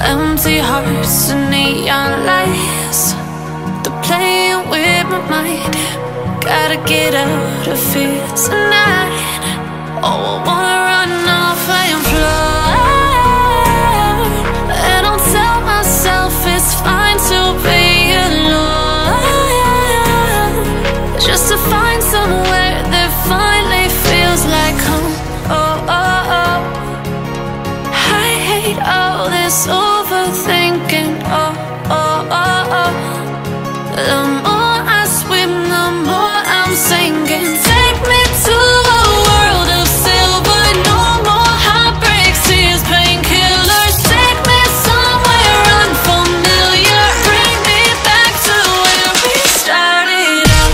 Empty hearts and neon lights, they're playing with my mind. Gotta get out of here tonight. Oh, I wanna run off and fly, and I'll tell myself it's fine to be alone, just to find somewhere that finally feels like home. Oh, oh, oh. I hate all this overthinking. Oh, oh, oh, oh. The more I swim, the more I'm sinking. Take me to a world of silver. No more heartbreaks, tears, painkillers. Take me somewhere unfamiliar. Bring me back to where we started out.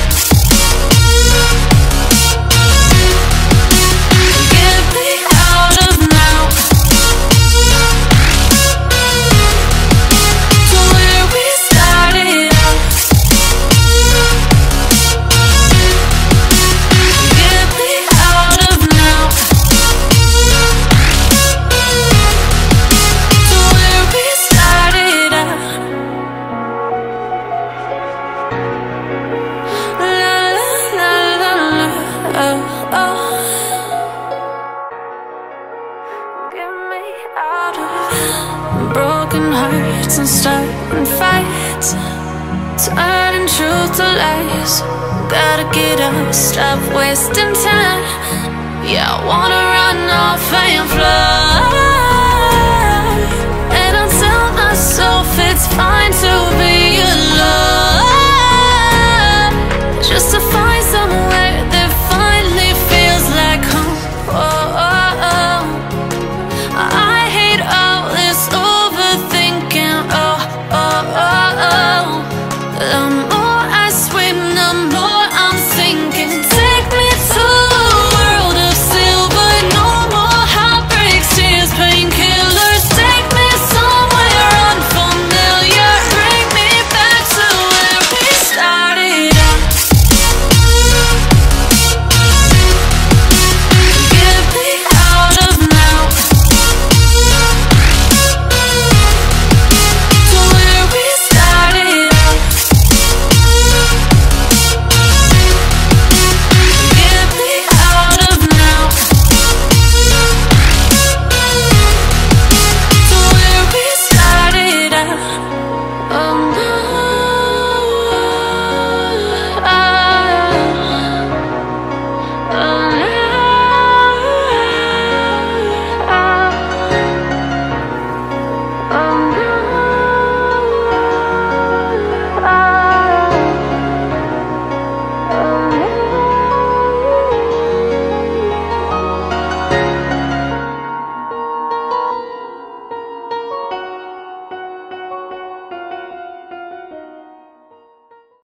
Get me out of now, to where we started out. Get me out of now, to where we started out. La la la la la, oh, oh. Get me out of broken hearts and starting fights, turning truth to lies. Gotta get up, stop wasting time. Yeah, I wanna run off and fly, and I'll tell myself it's fine to